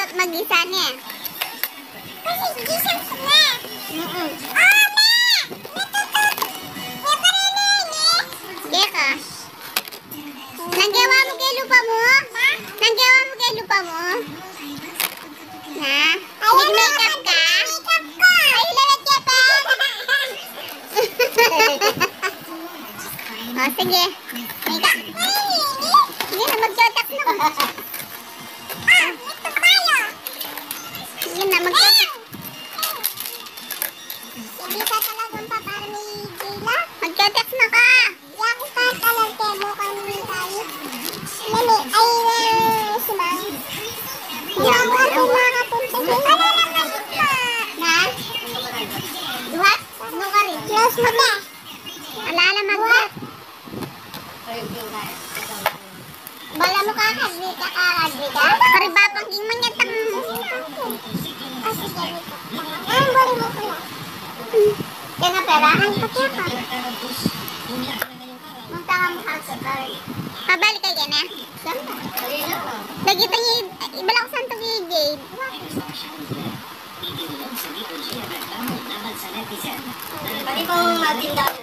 mag-isa niya. Kasi gising sila. Sige ka. Nanggawa mo kay lupa mo? Nanggawa mo kay lupa mo? Ha? Nag-makeup ka? Ay, lalat ka pa. O, sige. Makeup. Sige na, mag-chotak na. Sige na, mag-chotak. Hindi ka talagang paparami, Jayla? Mag-chotak na ka. Yang ka talaga mo kami tayo. Nani, ay, si Mang. Yan, Ang ako dalawa. makapunta dyan. Ano naman ito? Na? Duha? Ano ka rin? Close mo na. Alala mag-duhat. Bala mo ka, kadri ka. Karibapang king manyatang. Kasi ganito. Ang bali mo ko lang. Yan nga pera. Ang pati ka. Munta ka mo kasi. Pabalik kayo na. Nagita niya, ibala ko saan ito kay Jade. Pwede kong magtinda ko.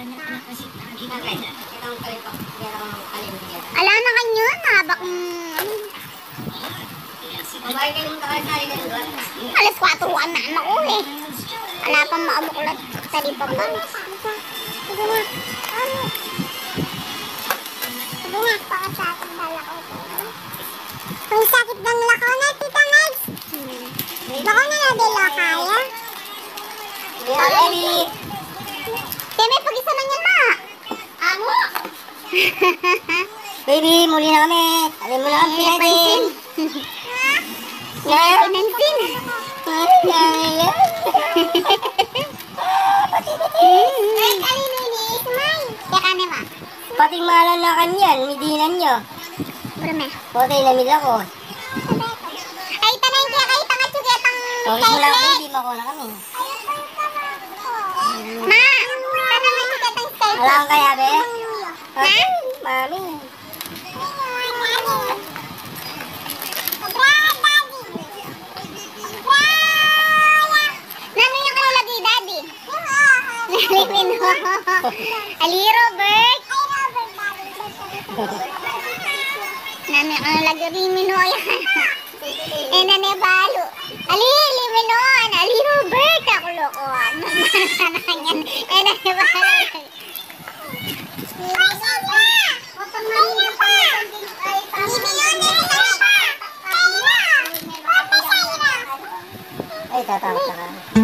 Ala na kanyo, nahabak alas 4 na anak ko eh. Wala pang maabuklat. Tali pa ba? Sige na. Ano? Sige na, baka sa akin dala ko. Ang sakit ng lakaw na, Tita Mags. Lakaw na nadala kaya. Kaya may pag-isa na niyan ma. Amo? Baby, muli na kami. Alin mo na ang pinasin. Kaya pinansin. Ay, kanina ni Ismay. Kaya kani ma. Pating malan na kanyan, midinan nyo. Brome. Potay na mila ko. Ay, tanay kaya kayo tanga tsugetang Tawis mo lang baby, mako na kami. Ma, tanang tsugetang skype. Wala kang kaya, be? Ha? Mami. Nano yung kalagay, Daddy? Nalipin mo. Ali, Robert. Nano yung kalagay, Rimino. Eh, nane, balo. Ali, Limino. Ali, Robert. Ako loko. Sana kanyan. Eh, nane, balo. Ay, tatawag ka.